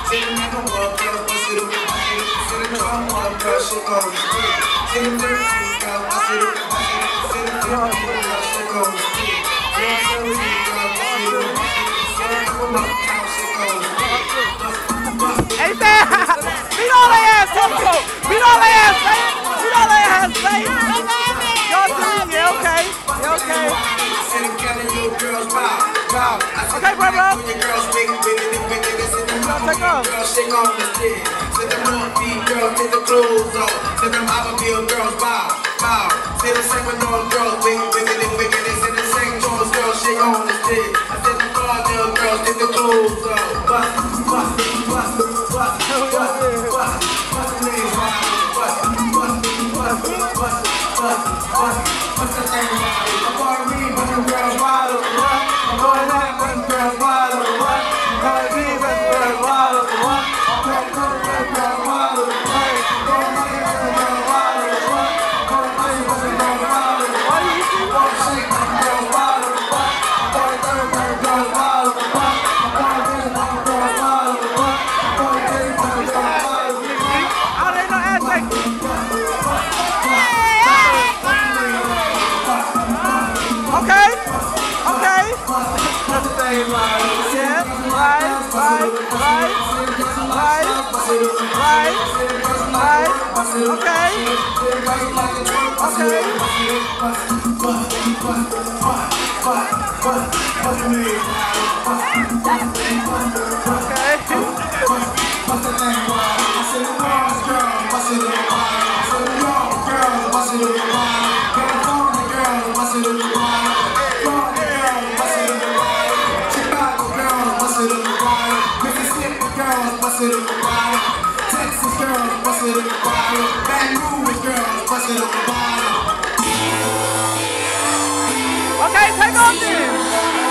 Beat all their ass, Tokyo! Beat all their ass, man! Beat all their ass, man! Y'all see? Yeah, okay. Yeah, okay. Okay, brother. Take off. Shake on the stick. Set them up, beat girls, take the clothes off. Set them automobile girls, bow, bow. Say the same with those girls, wiggity, wiggity. Say the same tones, girls, shake on the stick. I said the Florida girls, take the clothes off. Bust, bust, bust, bust, bust, bust, bust, bust, bust the name wild. Bust, bust, bust, bust, bust, bust, bust the name wild. I'm calling me, but them girls wild, what? I'm calling that, but them girls wild, what? I'm calling me, but them girls wild, what? Okay, take off then.